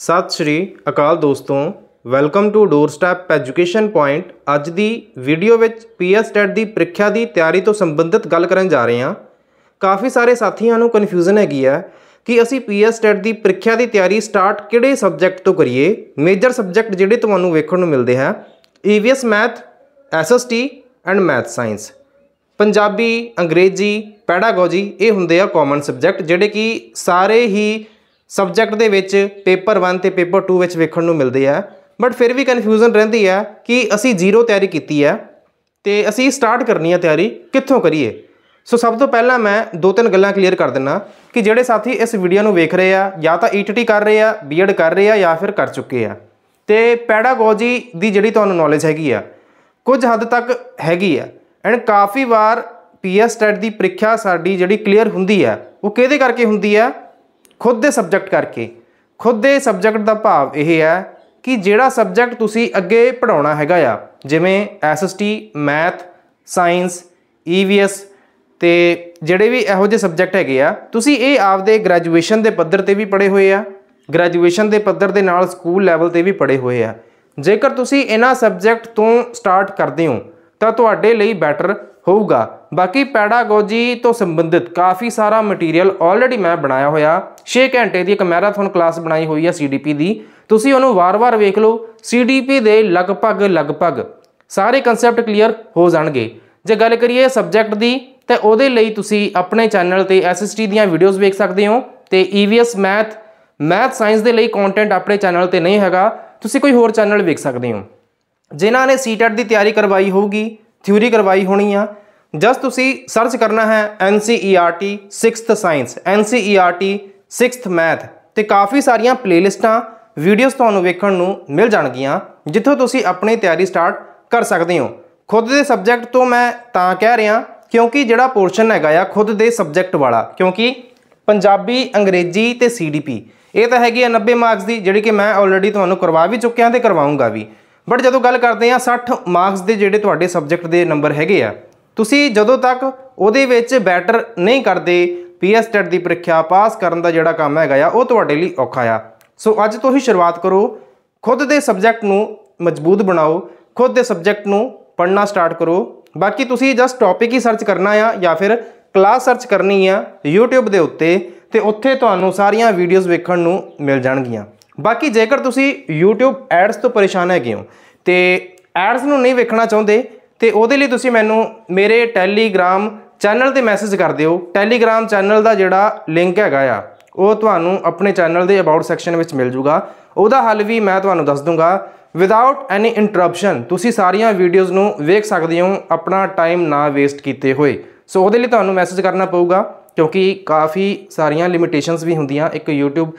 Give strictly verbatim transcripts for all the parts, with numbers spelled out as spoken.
सत श्री अकाल दोस्तों, welcome to door step education point. अज दी वीडियो विच पी एस टैट की प्रीख्या की तैयारी तो संबंधित गल करन जा रहे हैं। काफ़ी सारे साथियों को कन्फ्यूजन हैगी है कि असी पी एस टैट की प्रीख्या की तैयारी स्टार्ट किहड़े सबजैक्ट तो करिए। मेजर सबजैक्ट जिहड़े तुहानूं वेखण नूं मिलदे हैं E V S math, S S T and math science. Punjabi, अंग्रेजी, पैडागोजी ये हुंदे आ कॉमन सबजैक्ट जिहड़े कि सारे ही सबजैक्ट दे विच पेपर वन ते पेपर टू विच वेखण नूं मिलदे आ। बट फिर भी कन्फ्यूजन रहिंदी है कि असी जीरो तैयारी कीती है ते असी स्टार्ट करनी है तैयारी कित्थों करिए। सो सब तो पहला मैं दो तीन गल्लां क्लीयर कर दिना कि जिहड़े साथी इस वीडियो नूं वेख रहे आ या तो ई टी टी कर रहे आ, बी एड कर रहे आ या फिर कर चुके आ ते पैडागोजी दी जिहड़ी तुहानूं नॉलेज हैगी आ कुछ हद तक हैगी आ। एंड काफ़ी बार पी एस टैट की प्रीख्या साडी जिहड़ी क्लीयर हुंदी है वो किहदे करके हुंदी है? खुद दे सबजैक्ट करके। खुद दे सबजैक्ट का भाव यह है कि जिहड़ा सबजैक्ट तुसी अगे पढ़ाउणा हैगा आ, जिवें S S T, math, science, E V S ते जिहड़े भी इहो जिहे सबजैक्ट हैगे आ, तुसी ये आपदे ग्रैजुएशन के पद्धर ते भी पढ़े हुए आ, ग्रैजुएशन के पद्धर दे नाल स्कूल लैवल ते भी पढ़े हुए आ। जेकर तुसी इन्हां सबजैक्ट तो स्टार्ट करदे हो तो तुहाडे लई बैटर होऊगा। बाकी पैडागोजी तो संबंधित काफ़ी सारा मटीरियल ऑलरेडी मैं बनाया होया, छे घंटे की एक मैराथन क्लास बनाई हुई है सी डी पी की। तुसी उहनूं वार वार वेख लो, सी डी पी दे लगभग लगभग सारे कंसैप्ट क्लीयर हो जाणगे। जे गल करिए सबजैक्ट की तो उहदे लई तुसी अपने चैनल ते एस एस टी दीयां वीडियोज़ वेख सकते हो ते E V S math math science के लिए कंटेंट अपने चैनल पर नहीं हैगा, तुसी कोई होर चैनल वेख सकते हो। जिन्हां ने सी टैट की तैयारी करवाई होगी, थ्योरी करवाई होनी आ, जस्ट तुसी सर्च करना है N C E R T sixth science, N C E R T sixth math ते काफ़ी सारियां प्लेलिस्टां वीडियोज़ तुहानूं वेखण नूं मिल जाणगियां जिੱਥੋਂ तुसी अपनी तैयारी स्टार्ट कर सकते हो। खुद दे सबजैक्ट तो मैं तां कह रहा क्योंकि जिहड़ा पोर्शन हैगा आ खुद दे सबजैक्ट वाला, क्योंकि पंजाबी, अंग्रेजी ते सी डी पी ये तो हैगी नब्बे मार्क्स की जिहड़ी कि मैं ऑलरेडी तुहानूं करवा भी चुकिया ते करवाऊँगा भी। बट जदों गल करते हैं साठ मार्क्स के जिहड़े तुहाडे सबजैक्ट के नंबर हैगे आ, तुसी जदों तक उहदे विच बैटर नहीं करते पी एस टैट की प्रीख्या पास करन दा जिहड़ा काम हैगा वो तुहाडे लई औखा आ। सो अज तो ही शुरुआत करो, खुद दे सबजैक्ट नूं मजबूत बनाओ, खुद दे सबजैक्ट नूं पढ़ना स्टार्ट करो। बाकी तुसी जस्ट टॉपिक ही सर्च करना आ या फिर क्लास सर्च करनी आ यूट्यूब दे उत्ते ते उत्थे तुहानूं सारियां वीडियोज़ वेखण नूं मिल जाणगियां। बाकी जेकर तुसी यूट्यूब एड्स तो परेशान हैगे हो ते एड्स नूं नहीं वेखना चाहुंदे तो ਉਹਦੇ ਲਈ ਤੁਸੀਂ ਮੈਨੂੰ ਮੇਰੇ ਟੈਲੀਗ੍ਰਾਮ ਚੈਨਲ ਤੇ ਮੈਸੇਜ ਕਰ ਦਿਓ। ਟੈਲੀਗ੍ਰਾਮ ਚੈਨਲ ਦਾ ਜਿਹੜਾ ਲਿੰਕ ਹੈਗਾ ਆ ਉਹ ਤੁਹਾਨੂੰ ਆਪਣੇ ਚੈਨਲ ਦੇ ਅਬਾਊਟ ਸੈਕਸ਼ਨ ਵਿੱਚ ਮਿਲ ਜੂਗਾ। ਉਹਦਾ ਹੱਲ ਵੀ ਮੈਂ ਤੁਹਾਨੂੰ ਦੱਸ ਦੂੰਗਾ ਵਿਦਆਊਟ ਐਨੀ ਇੰਟਰਪਸ਼ਨ। ਤੁਸੀਂ ਸਾਰੀਆਂ ਵੀਡੀਓਜ਼ ਨੂੰ ਵੇਖ ਸਕਦੇ ਹੋ ਆਪਣਾ ਟਾਈਮ ਨਾ ਵੇਸਟ ਕੀਤੇ ਹੋਏ। ਸੋ ਉਹਦੇ ਲਈ ਤੁਹਾਨੂੰ ਮੈਸੇਜ ਕਰਨਾ ਪਊਗਾ ਕਿਉਂਕਿ ਕਾਫੀ ਸਾਰੀਆਂ ਲਿਮਿਟੇਸ਼ਨਸ ਵੀ ਹੁੰਦੀਆਂ ਇੱਕ YouTube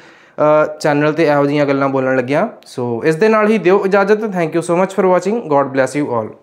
ਚੈਨਲ ਤੇ ਇਹੋ ਜਿਹੀਆਂ ਗੱਲਾਂ ਬੋਲਣ ਲੱਗਿਆ। ਸੋ ਇਸ ਦੇ ਨਾਲ ਹੀ ਦਿਓ ਇਜਾਜ਼ਤ। Thank you so much for watching. God bless you all.